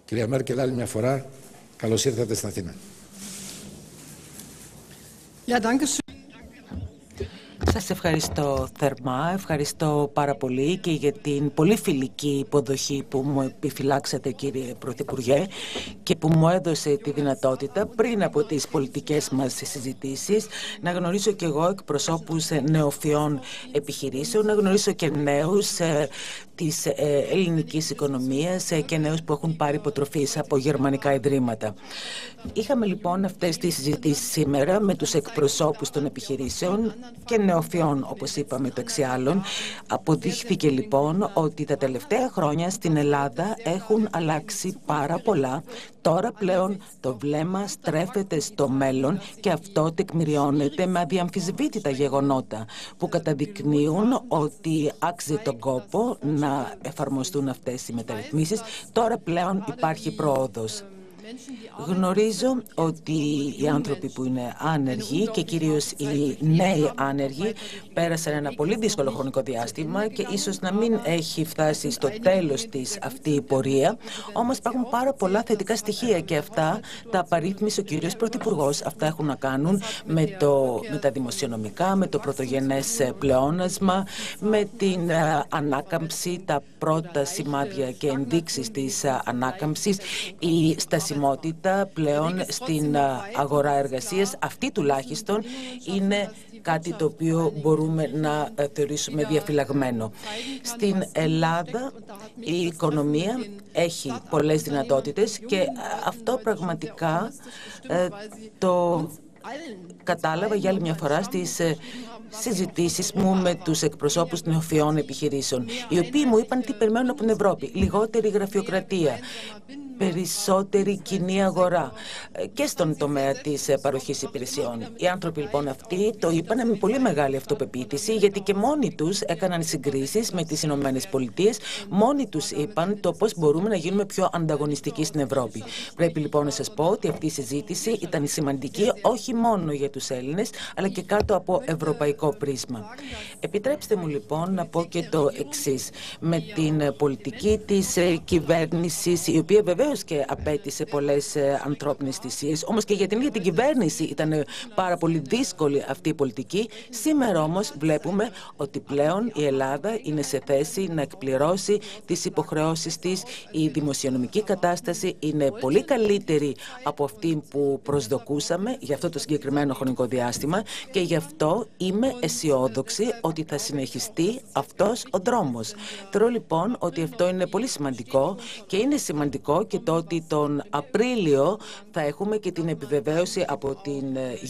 Κυρία Μέρκελ, άλλη μια φορά, καλώς ήρθατε στην Αθήνα. Σας ευχαριστώ θερμά, ευχαριστώ πάρα πολύ και για την πολύ φιλική υποδοχή που μου επιφυλάξατε, κύριε Πρωθυπουργέ, και που μου έδωσε τη δυνατότητα πριν από τις πολιτικές μας συζητήσεις να γνωρίσω και εγώ εκπροσώπους νεοφυών επιχειρήσεων, να γνωρίσω και νέους της ελληνικής οικονομίας και νέους που έχουν πάρει υποτροφής από γερμανικά ιδρύματα. Είχαμε λοιπόν αυτές τις συζητήσεις σήμερα με τους εκπροσώπους των επιχειρήσεων και νεοφυών, όπως είπαμε το εξιάλλον. Αποδείχθηκε λοιπόν ότι τα τελευταία χρόνια στην Ελλάδα έχουν αλλάξει πάρα πολλά. Τώρα πλέον το βλέμμα στρέφεται στο μέλλον και αυτό τεκμηριώνεται με αδιαμφισβήτητα γεγονότα που καταδεικνύουν ότι άξιζε τον κόπο να εφαρμοστούν αυτές οι μεταρρυθμίσεις. Τώρα πλέον υπάρχει πρόοδος. Γνωρίζω ότι οι άνθρωποι που είναι άνεργοι και κυρίως οι νέοι άνεργοι πέρασαν ένα πολύ δύσκολο χρονικό διάστημα και ίσως να μην έχει φτάσει στο τέλος της αυτή η πορεία, όμως υπάρχουν πάρα πολλά θετικά στοιχεία και αυτά τα απαρίθμησε ο κύριος Πρωθυπουργός. Αυτά έχουν να κάνουν με τα δημοσιονομικά, με το πρωτογενές πλεόνασμα, με την ανάκαμψη, τα πρώτα σημάδια και ενδείξεις της ανάκαμψης, η στασιμότητα πλέον στην αγορά εργασίας. Αυτή τουλάχιστον είναι κάτι το οποίο μπορούμε να θεωρήσουμε διαφυλαγμένο. Στην Ελλάδα η οικονομία έχει πολλές δυνατότητες και αυτό πραγματικά το κατάλαβα για άλλη μια φορά στις συζητήσεις μου με τους εκπροσώπους νεοφυών επιχειρήσεων, οι οποίοι μου είπαν τι περιμένουν από την Ευρώπη. Λιγότερη γραφειοκρατία, περισσότερη κοινή αγορά και στον τομέα της παροχής υπηρεσιών. Οι άνθρωποι λοιπόν αυτοί το είπαν με πολύ μεγάλη αυτοπεποίθηση, γιατί και μόνοι τους έκαναν συγκρίσεις με τις Ηνωμένες Πολιτείες, μόνοι τους είπαν το πώς μπορούμε να γίνουμε πιο ανταγωνιστικοί στην Ευρώπη. Πρέπει λοιπόν να σας πω ότι αυτή η συζήτηση ήταν σημαντική όχι μόνο για τους Έλληνες, αλλά και κάτω από ευρωπαϊκό πρίσμα. Επιτρέψτε μου λοιπόν να πω και το εξής. Με την πολιτική της κυβέρνησης, η οποία βεβαίως και απέτησε πολλές ανθρώπινες θυσίες, όμως και για την ίδια την κυβέρνηση ήταν πάρα πολύ δύσκολη αυτή η πολιτική. Σήμερα όμως βλέπουμε ότι πλέον η Ελλάδα είναι σε θέση να εκπληρώσει τις υποχρεώσεις της. Η δημοσιονομική κατάσταση είναι πολύ καλύτερη από αυτή που προσδοκούσαμε για αυτό το συγκεκριμένο χρονικό διάστημα και γι' αυτό είμαι αισιόδοξη ότι θα συνεχιστεί αυτός ο δρόμος. Θεωρώ λοιπόν ότι αυτό είναι πολύ σημαντικό και είναι σημαντικό και το ότι τον Απρίλιο θα έχουμε και την επιβεβαίωση από την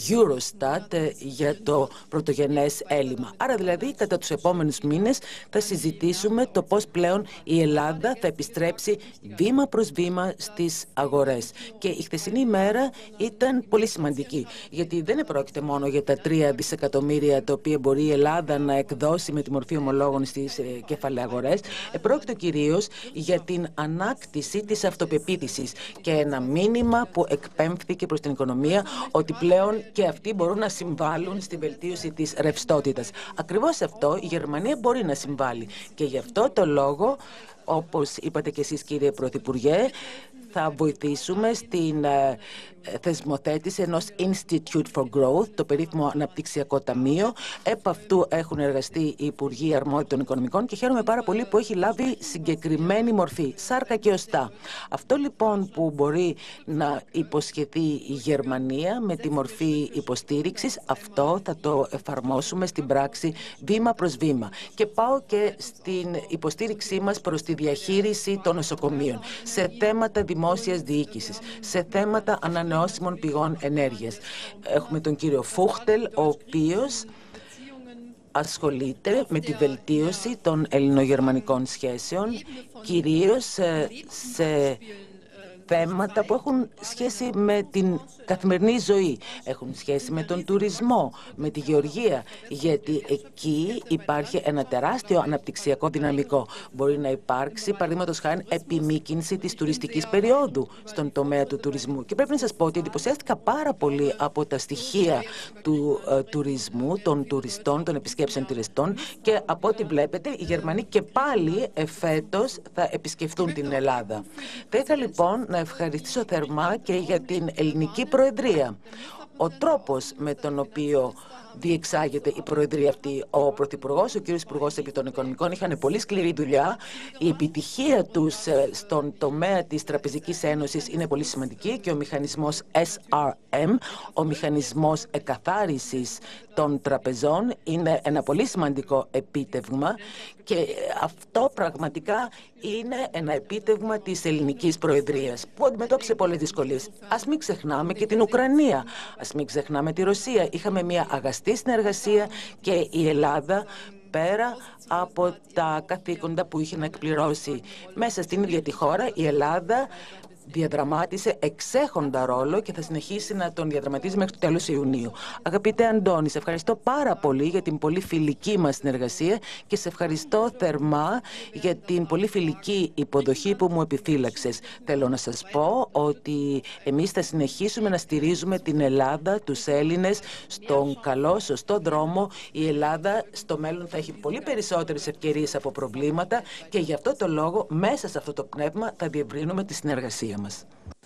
Eurostat για το πρωτογενές έλλειμμα. Άρα δηλαδή κατά τους επόμενους μήνες θα συζητήσουμε το πώς πλέον η Ελλάδα θα επιστρέψει βήμα προς βήμα στις αγορές. Και η χθεσινή ημέρα ήταν πολύ σημαντική, γιατί δεν πρόκειται μόνο για τα 3 δισεκατομμύρια τα οποία μπορεί η Ελλάδα να εκδώσει με τη μορφή ομολόγων στις κεφαλαίες αγορές. Πρόκειται κυρίως για την ανάκτηση της αυτοπεποίθησης και ένα μήνυμα που εκπέμφθηκε προς την οικονομία ότι πλέον και αυτοί μπορούν να συμβάλλουν στη βελτίωση της ρευστότητας. Ακριβώς αυτό η Γερμανία μπορεί να συμβάλλει και γι' αυτό το λόγο, όπως είπατε και εσείς κύριε Πρωθυπουργέ, θα βοηθήσουμε στην θεσμοθέτηση ενός Institute for Growth, το περίφημο Αναπτυξιακό Ταμείο. Επ' αυτού έχουν εργαστεί οι Υπουργοί Αρμόδιοι των Οικονομικών και χαίρομαι πάρα πολύ που έχει λάβει συγκεκριμένη μορφή, σάρκα και οστά. Αυτό λοιπόν που μπορεί να υποσχεθεί η Γερμανία με τη μορφή υποστήριξης, αυτό θα το εφαρμόσουμε στην πράξη βήμα προς βήμα. Και πάω και στην υποστήριξή μας προς τη διαχείριση των νοσοκομείων, σε θέματα δημόσιας διοίκησης, σε θέματα ανανεώσιμων πηγών ενέργειας. Έχουμε τον κύριο Φούχτελ, ο οποίος ασχολείται με τη βελτίωση των ελληνογερμανικών σχέσεων, κυρίως σε θέματα που έχουν σχέση με την καθημερινή ζωή, έχουν σχέση με τον τουρισμό, με τη γεωργία, γιατί εκεί υπάρχει ένα τεράστιο αναπτυξιακό δυναμικό. Μπορεί να υπάρξει, παραδείγματος χάριν, επιμήκυνση της τουριστικής περίοδου στον τομέα του τουρισμού. Και πρέπει να σας πω ότι εντυπωσιάστηκα πάρα πολύ από τα στοιχεία του τουρισμού, των τουριστών, των επισκέψεων τουριστών και από ό,τι βλέπετε οι Γερμανοί και πάλι φέτος θα επισκεφτούν την Ελλάδα. Θα ήθελα λοιπόν να ευχαριστήσω θερμά και για την ελληνική Προεδρία. Ο τρόπος με τον οποίο διεξάγεται η Προεδρία αυτή. Ο Πρωθυπουργός, ο κύριος Υπουργός επί των Οικονομικών, είχαν πολύ σκληρή δουλειά. Η επιτυχία τους στον τομέα της Τραπεζικής Ένωσης είναι πολύ σημαντική και ο μηχανισμός SRM, ο μηχανισμός εκαθάρισης των τραπεζών, είναι ένα πολύ σημαντικό επίτευγμα και αυτό πραγματικά είναι ένα επίτευγμα της ελληνικής Προεδρίας που αντιμετώπισε πολλές δυσκολίες. Ας μην ξεχνάμε και την Ουκρανία, ας μην ξεχνάμε τη Ρωσία. Είχαμε μια αγαστή συνεργασία και η Ελλάδα, πέρα από τα καθήκοντα που είχε να εκπληρώσει μέσα στην ίδια τη χώρα, η Ελλάδα διαδραμάτισε εξέχοντα ρόλο και θα συνεχίσει να τον διαδραματίζει μέχρι το τέλος Ιουνίου. Αγαπητέ Αντώνη, σε ευχαριστώ πάρα πολύ για την πολύ φιλική μας συνεργασία και σε ευχαριστώ θερμά για την πολύ φιλική υποδοχή που μου επιφύλαξες. Θέλω να σας πω ότι εμείς θα συνεχίσουμε να στηρίζουμε την Ελλάδα, τους Έλληνες, στον καλό, σωστό δρόμο. Η Ελλάδα στο μέλλον θα έχει πολύ περισσότερες ευκαιρίες από προβλήματα και γι' αυτό το λόγο μέσα σε αυτό το πνεύμα θα διευρύνουμε τη συνεργασία μας.